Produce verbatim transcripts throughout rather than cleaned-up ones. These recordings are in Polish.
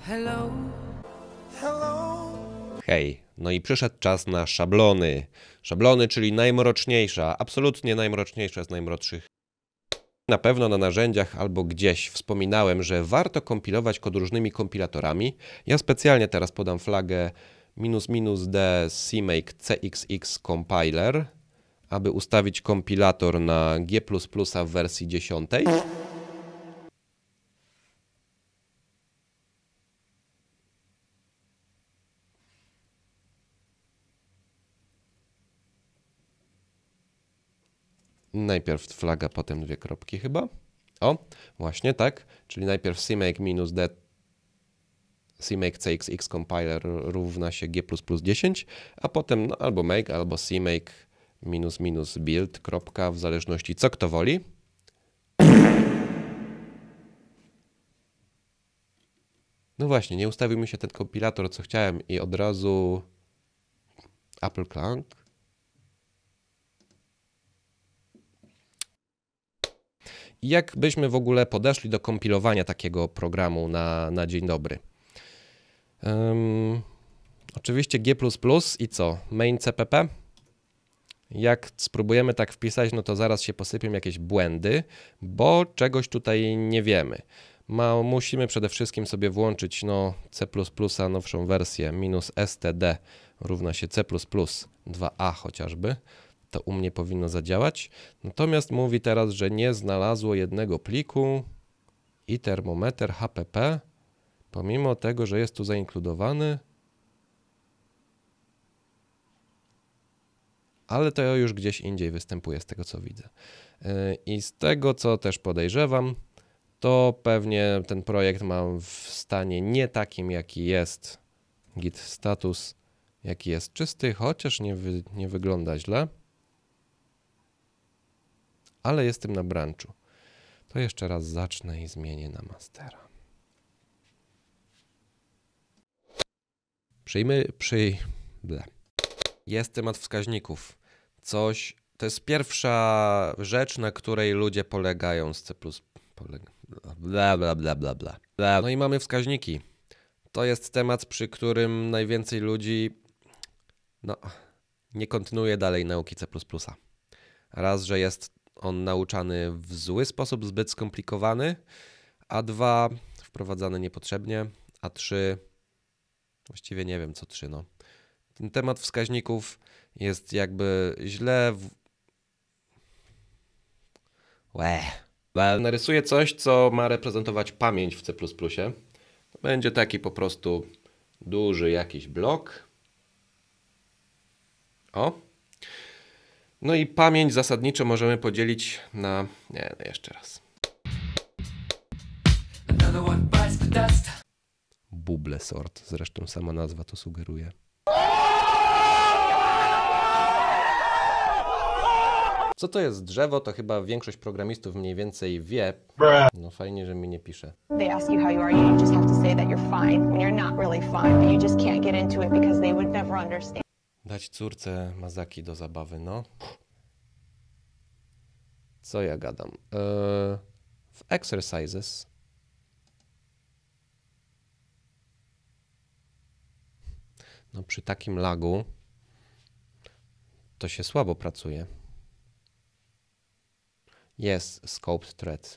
Hello. Hello. Hej, no i przyszedł czas na szablony. Szablony, czyli najmroczniejsza, absolutnie najmroczniejsza z najmroczszych. Na pewno na narzędziach albo gdzieś wspominałem, że warto kompilować kod różnymi kompilatorami. Ja specjalnie teraz podam flagę minus minus d cmake cxx compiler, aby ustawić kompilator na G plus plus w wersji dziesiątej. Najpierw flaga, potem dwie kropki chyba. O, właśnie tak. Czyli najpierw cmake minus d cmake cxx compiler równa się G plus plus dziesięć, a potem no, albo make, albo cmake minus minus build, kropka, w zależności co kto woli. No właśnie, nie ustawił mi się ten kompilator, co chciałem i od razu Apple Clank. Jak byśmy w ogóle podeszli do kompilowania takiego programu na, na dzień dobry? Um, oczywiście G plus plus i co? Main C P P? Jak spróbujemy tak wpisać, no to zaraz się posypią jakieś błędy, bo czegoś tutaj nie wiemy. Ma, musimy przede wszystkim sobie włączyć no, C plus plus, nowszą wersję, minus std równa się C plus plus dwa a chociażby. To u mnie powinno zadziałać. Natomiast mówi teraz, że nie znalazło jednego pliku i termometer H P P, pomimo tego, że jest tu zainkludowany. Ale to już gdzieś indziej występuje z tego, co widzę. I z tego, co też podejrzewam, to pewnie ten projekt mam w stanie nie takim, jaki jest git status, jaki jest czysty, chociaż nie, wy, nie wygląda źle. Ale jestem na branchu. To jeszcze raz zacznę i zmienię na mastera. Przyjmy, przyj... Ble. Jest temat wskaźników. Coś, to jest pierwsza rzecz, na której ludzie polegają z C plus plus. Bla, bla, bla, bla, bla. No i mamy wskaźniki. To jest temat, przy którym najwięcej ludzi no, nie kontynuuje dalej nauki C plus plus. Raz, że jest on nauczany w zły sposób, zbyt skomplikowany, a dwa, wprowadzany niepotrzebnie, a trzy, właściwie nie wiem co trzy, no. Ten temat wskaźników jest jakby źle w... Łe. Narysuję coś, co ma reprezentować pamięć w C plus plus. To będzie taki po prostu duży jakiś blok. O. No i pamięć zasadniczo możemy podzielić na... Nie, no jeszcze raz. Bubble sort. Zresztą sama nazwa to sugeruje. Co to jest drzewo, to chyba większość programistów mniej więcej wie. No fajnie, że mi nie pisze. They ask you how you are, you just have to say that you're fine when you're not really fine, but you just can't get into it because they would never understand. Dać córce mazaki do zabawy, no. Co ja gadam? Eee, w exercises no przy takim lagu to się słabo pracuje. Jest scoped thread.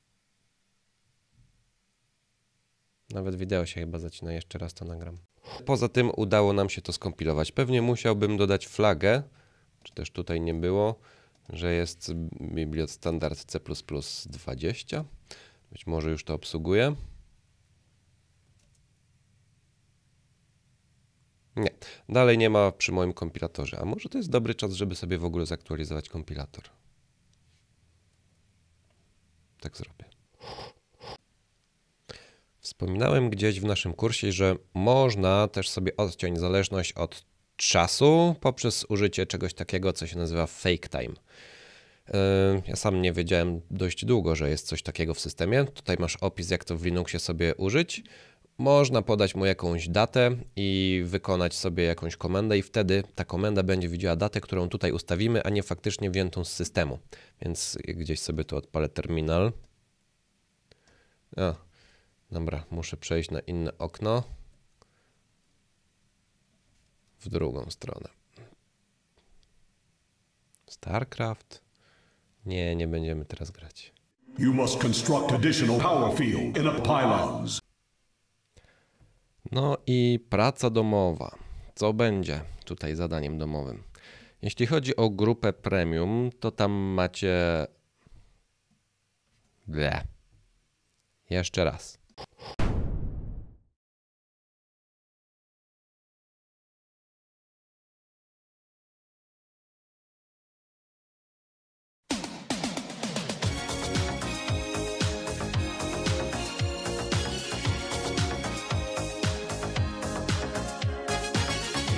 Nawet wideo się chyba zacina, jeszcze raz to nagram. Poza tym udało nam się to skompilować. Pewnie musiałbym dodać flagę, czy też tutaj nie było, że jest bibliot standard C plus plus dwadzieścia. Być może już to obsługuje. Nie, dalej nie ma przy moim kompilatorze. A może to jest dobry czas, żeby sobie w ogóle zaktualizować kompilator. Tak zrobię. Wspominałem gdzieś w naszym kursie, że można też sobie odciąć zależność od czasu poprzez użycie czegoś takiego, co się nazywa fake time. Ja sam nie wiedziałem dość długo, że jest coś takiego w systemie. Tutaj masz opis, jak to w Linuxie sobie użyć. Można podać mu jakąś datę i wykonać sobie jakąś komendę i wtedy ta komenda będzie widziała datę, którą tutaj ustawimy, a nie faktycznie wziętą z systemu. Więc gdzieś sobie tu odpalę terminal. A, Dobra, muszę przejść na inne okno. W drugą stronę. StarCraft? Nie, nie będziemy teraz grać. You must construct additional power field in a pylons. No i praca domowa. Co będzie tutaj zadaniem domowym? Jeśli chodzi o grupę premium, to tam macie... Ble. Jeszcze raz.